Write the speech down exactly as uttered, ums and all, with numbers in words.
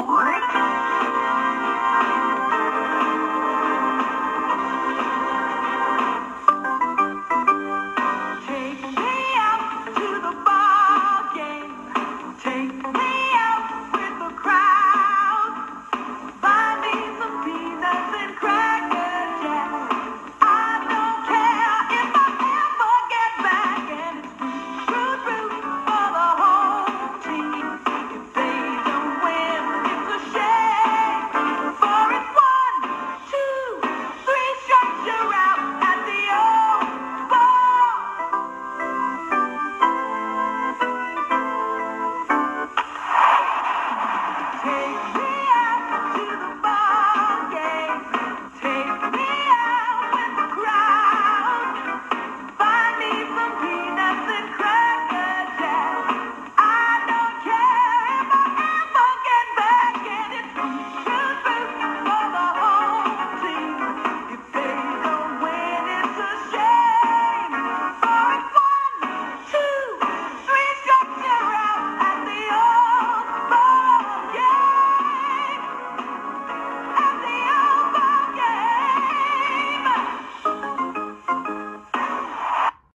Take me out to the ballgame. Take me out with the crowd. Buy me some peanuts and cracker jack. I don't care if I ever get back, and it's root, root, root for the whole team. If they don't win, it's a shame. For it's one, two, three strikes, you're out at the old ball. Take me